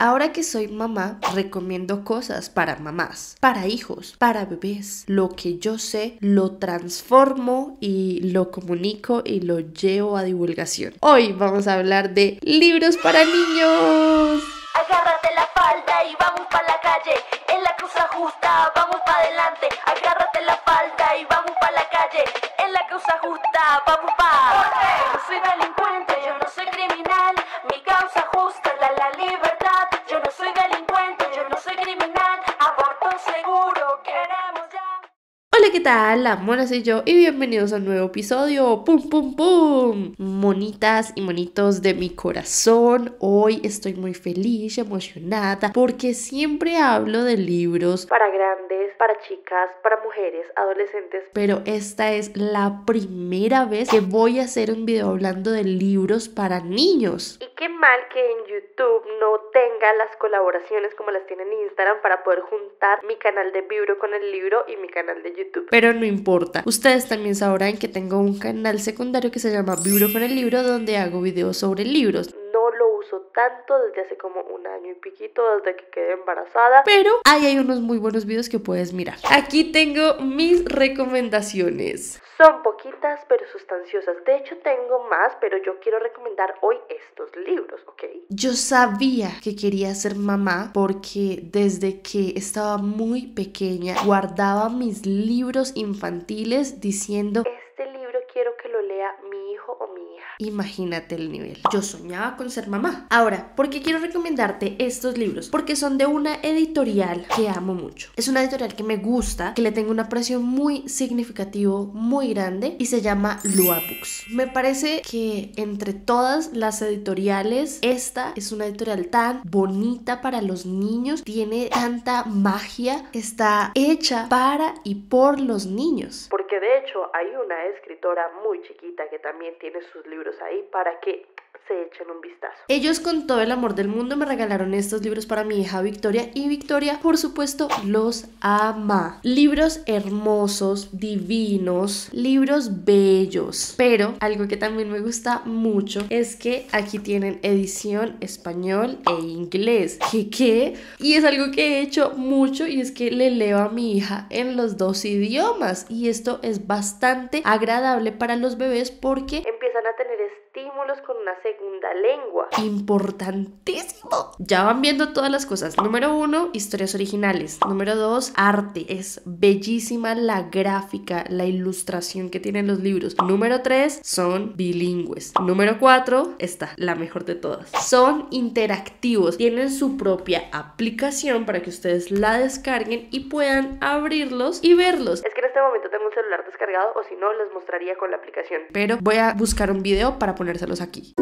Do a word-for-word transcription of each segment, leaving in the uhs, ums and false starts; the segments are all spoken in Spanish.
Ahora que soy mamá, recomiendo cosas para mamás, para hijos, para bebés. Lo que yo sé, lo transformo y lo comunico y lo llevo a divulgación. Hoy vamos a hablar de libros para niños. Agárrate la falda y vamos pa' la calle. En la causa justa, vamos pa' adelante. Agárrate la falda y vamos pa' la calle. En la causa justa, vamos pa'. Yo no soy delincuente, yo no soy criminal. Mi causa justa es la, la libertad. Yo no soy delincuente, yo no soy criminal. Aborto seguro, queremos ya. Hola, ¿qué tal? La Mona soy yo y bienvenidos a un nuevo episodio. ¡Pum, pum, pum! Monitas y monitos de mi corazón, hoy estoy muy feliz, emocionada, porque siempre hablo de libros para grandes, para chicas, para mujeres, adolescentes, pero esta es la primera vez que voy a hacer un video hablando de libros para niños. Y qué mal que en YouTube no tenga las colaboraciones como las tiene en Instagram para poder juntar mi canal de Vibro con el libro y mi canal de YouTube. Pero no importa, ustedes también sabrán que tengo un canal secundario que se llama Vibro con el libro, donde hago videos sobre libros. No lo uso tanto desde hace como un año y piquito, desde que quedé embarazada, pero ahí hay unos muy buenos videos que puedes mirar. Aquí tengo mis recomendaciones. Son poquitas pero sustanciosas. De hecho tengo más, pero yo quiero recomendar hoy estos libros, ¿ok? Yo sabía que quería ser mamá porque desde que estaba muy pequeña guardaba mis libros infantiles diciendo: este libro quiero que lo lea mi hijo o mi hija. Imagínate el nivel. Yo soñaba con ser mamá. Ahora, ¿por qué quiero recomendarte estos libros? Porque son de una editorial que amo mucho. Es una editorial que me gusta, que le tengo un aprecio muy significativo, muy grande, y se llama Lua Books. Me parece que entre todas las editoriales, esta es una editorial tan bonita para los niños, tiene tanta magia, está hecha para y por los niños. Porque de hecho hay una escritora muy chiquita que también tiene sus libros ahí para que se echen un vistazo. Ellos con todo el amor del mundo me regalaron estos libros para mi hija Victoria, y Victoria por supuesto los ama. Libros hermosos, divinos, libros bellos, pero algo que también me gusta mucho es que aquí tienen edición español e inglés. ¿Qué qué? Y es algo que he hecho mucho, y es que le leo a mi hija en los dos idiomas, y esto es bastante agradable para los bebés porque empiezan a tener estímulos con una segunda lengua. Importantísimo. Ya van viendo todas las cosas. Número uno, historias originales. Número dos, arte. Es bellísima la gráfica, la ilustración que tienen los libros. Número tres, son bilingües. Número cuatro, esta, la mejor de todas. Son interactivos. Tienen su propia aplicación para que ustedes la descarguen y puedan abrirlos y verlos. Es que en este momento tengo un celular descargado, o si no les mostraría con la aplicación. Pero voy a buscar un video para ponérselos aquí.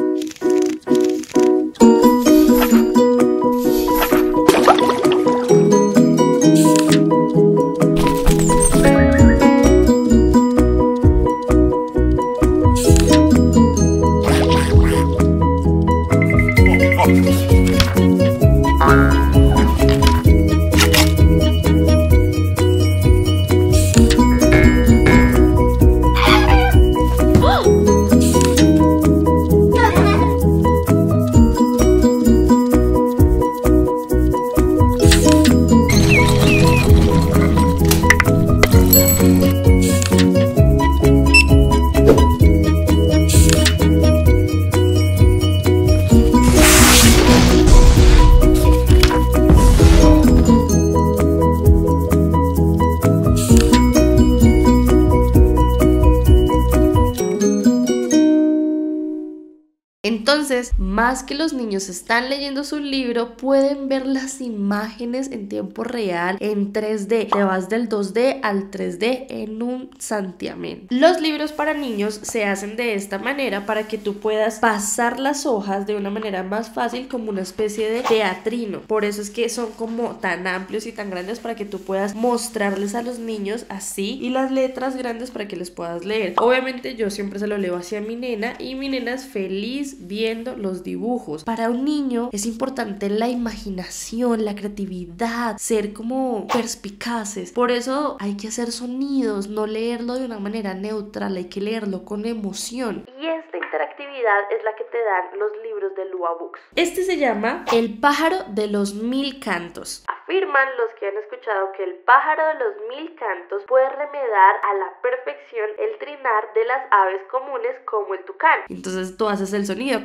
Entonces, más que los niños están leyendo su libro, pueden ver las imágenes en tiempo real, en tres D. Te vas del dos D al tres D en un santiamén. Los libros para niños se hacen de esta manera para que tú puedas pasar las hojas de una manera más fácil, como una especie de teatrino. Por eso es que son como tan amplios y tan grandes, para que tú puedas mostrarles a los niños así, y las letras grandes para que les puedas leer. Obviamente yo siempre se lo leo hacia mi nena, y mi nena es feliz viendo los dibujos. Para un niño es importante la imaginación, la creatividad, ser como perspicaces. Por eso hay que hacer sonidos, no leerlo de una manera neutral, hay que leerlo con emoción. Y esta interactividad actividad es la que te dan los libros de Lua Books. Este se llama El pájaro de los mil cantos. Afirman los que han escuchado que el pájaro de los mil cantos puede remedar a la perfección el trinar de las aves comunes como el tucán. Entonces tú haces el sonido.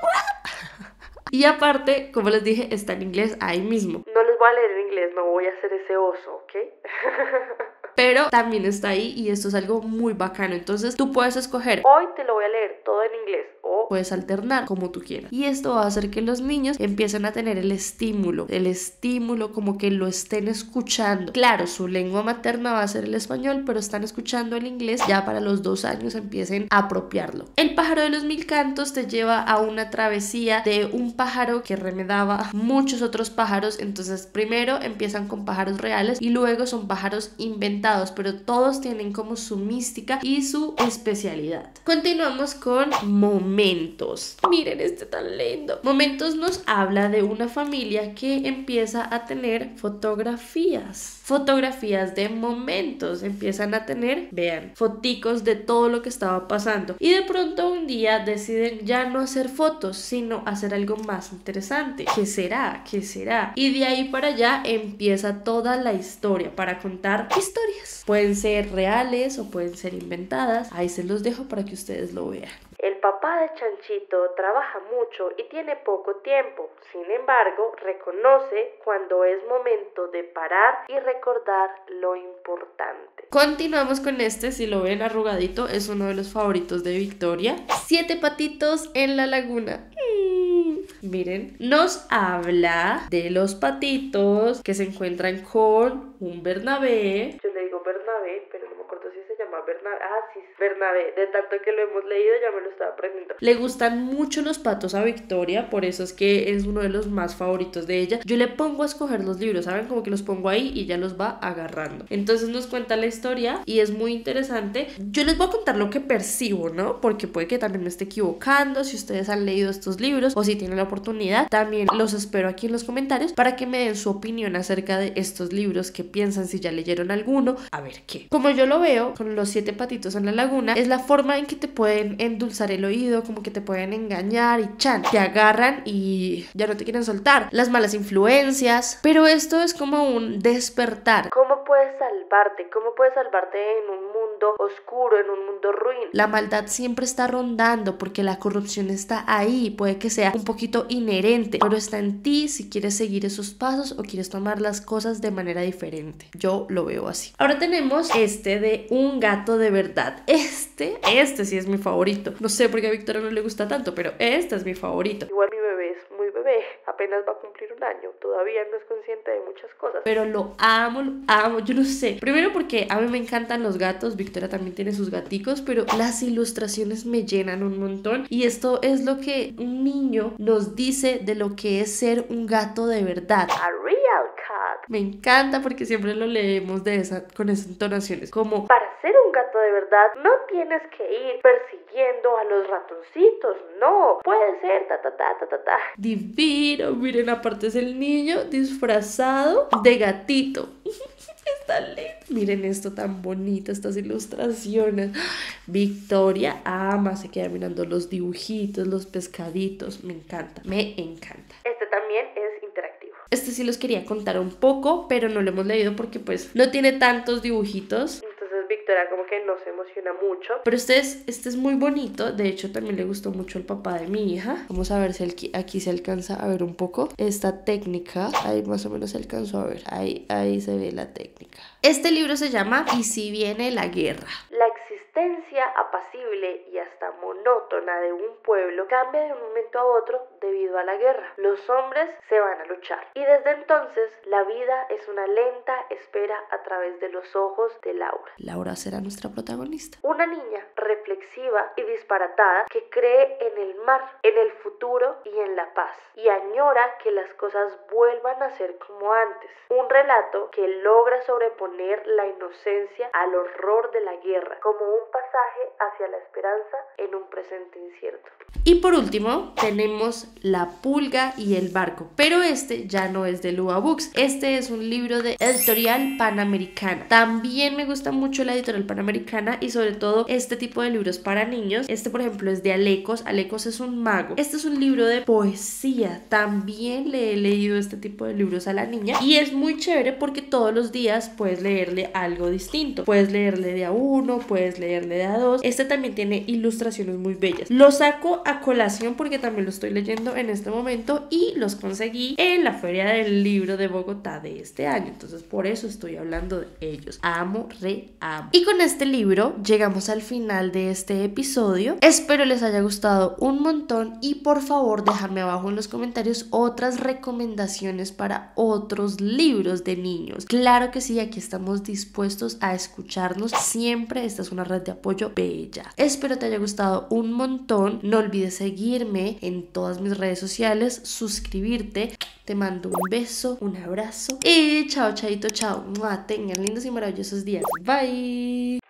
Y aparte, como les dije, está en inglés ahí mismo. No les voy a leer en inglés, no voy a hacer ese oso, ¿ok? Pero también está ahí y esto es algo muy bacano. Entonces tú puedes escoger, hoy te lo voy a leer todo en inglés, o puedes alternar como tú quieras. Y esto va a hacer que los niños empiecen a tener el estímulo, el estímulo como que lo estén escuchando. Claro, su lengua materna va a ser el español, pero están escuchando el inglés, ya para los dos años empiecen a apropiarlo. El pájaro de los mil cantos te lleva a una travesía de un pájaro que remedaba muchos otros pájaros. Entonces primero empiezan con pájaros reales y luego son pájaros inventados, pero todos tienen como su mística y su especialidad. Continuamos con Momentos. Miren este tan lindo. Momentos nos habla de una familia que empieza a tener fotografías. Fotografías de momentos. Empiezan a tener, vean, foticos de todo lo que estaba pasando. Y de pronto un día deciden ya no hacer fotos, sino hacer algo más interesante. ¿Qué será? ¿Qué será? Y de ahí para allá empieza toda la historia para contar historias. Pueden ser reales o pueden ser inventadas. Ahí se los dejo para que ustedes lo vean. El papá de Chanchito trabaja mucho y tiene poco tiempo. Sin embargo, reconoce cuando es momento de parar y recordar lo importante. Continuamos con este, si lo ven arrugadito, es uno de los favoritos de Victoria. Siete patitos en la laguna. Mm, miren, nos habla de los patitos que se encuentran con un Bernabé. Yo le digo Bernabé, pero no me acuerdo si se llama Bernabé. Ah, sí, Bernabé. De tanto que lo hemos leído ya me lo estaba aprendiendo. Le gustan mucho los patos a Victoria, por eso es que es uno de los más favoritos de ella. Yo le pongo a escoger los libros, ¿saben? Como que los pongo ahí y ya los va agarrando. Entonces nos cuenta la historia y es muy interesante. Yo les voy a contar lo que percibo, ¿no? Porque puede que también me esté equivocando. Si ustedes han leído estos libros o si tienen la oportunidad, también los espero aquí en los comentarios para que me den su opinión acerca de estos libros, qué piensan, si ya leyeron alguno, a ver qué. Como yo lo veo con los siete patitos en la laguna, es la forma en que te pueden endulzar el oído, como que te pueden engañar y chan, te agarran y ya no te quieren soltar. Las malas influencias, pero esto es como un despertar. ¿Cómo puedes salvarte? ¿Cómo puedes salvarte en un mundo oscuro, en un mundo ruin? La maldad siempre está rondando porque la corrupción está ahí, puede que sea un poquito inherente, pero está en ti si quieres seguir esos pasos o quieres tomar las cosas de manera diferente. Yo lo veo así. Ahora tenemos este de Un gato de verdad. Este, este sí es mi favorito. No sé por qué a Victoria no le gusta tanto, pero este es mi favorito. Igual mi bebé es muy bebé, apenas va a cumplir un año, todavía no es consciente de muchas cosas, pero lo amo, lo amo, yo no sé. Primero porque a mí me encantan los gatos, Victoria también tiene sus gaticos, pero las ilustraciones me llenan un montón y esto es lo que un niño nos dice de lo que es ser un gato de verdad. A real cat. Me encanta porque siempre lo leemos de esa, con esas entonaciones, como para ser un gato de verdad no tienes que ir persiguiendo a los ratoncitos, no, puede ser ta ta ta ta ta ta. Divino, miren, aparte es el niño disfrazado de gatito. Está lindo. Miren esto tan bonito, estas ilustraciones. Victoria ama, se queda mirando los dibujitos, los pescaditos. Me encanta, me encanta. Este también es interactivo. Este sí los quería contar un poco, pero no lo hemos leído porque pues no tiene tantos dibujitos. Entonces Victoria como que no se emociona mucho. Pero este es, este es muy bonito. De hecho también le gustó mucho al papá de mi hija. Vamos a ver si aquí, aquí se alcanza a ver un poco esta técnica. Ahí más o menos se alcanzó a ver. Ahí, ahí se ve la técnica. Este libro se llama Y si viene la guerra. La existencia apacible y hasta monótona de un pueblo cambia de un momento a otro debido a la guerra. Los hombres se van a luchar y desde entonces la vida es una lenta espera a través de los ojos de Laura. Laura será nuestra protagonista. Una niña reflexiva y disparatada que cree en el mar, en el futuro y en la paz y añora que las cosas vuelvan a ser como antes. Un relato que logra sobreponer la inocencia al horror de la guerra como un un pasaje hacia la esperanza en un presente incierto. Y por último tenemos La pulga y el barco, pero este ya no es de Lua Books, este es un libro de Editorial Panamericana. También me gusta mucho la Editorial Panamericana y sobre todo este tipo de libros para niños. Este por ejemplo es de Alecos, Alecos es un mago. Este es un libro de poesía, también le he leído este tipo de libros a la niña y es muy chévere porque todos los días puedes leerle algo distinto, puedes leerle de a uno, puedes leerle de a dos. Este también tiene ilustraciones muy bellas. Lo saco a colación porque también lo estoy leyendo en este momento y los conseguí en la Feria del Libro de Bogotá de este año, entonces por eso estoy hablando de ellos. Amo, re amo. Y con este libro llegamos al final de este episodio. Espero les haya gustado un montón y por favor dejadme abajo en los comentarios otras recomendaciones para otros libros de niños. Claro que sí, aquí estamos dispuestos a escucharnos siempre. Esta es una red de apoyo bella. Espero te haya gustado un montón. No olvides seguirme en todas mis redes sociales, suscribirte. Te mando un beso, un abrazo y chao, chaito, chao. Tengan lindos y maravillosos días. Bye.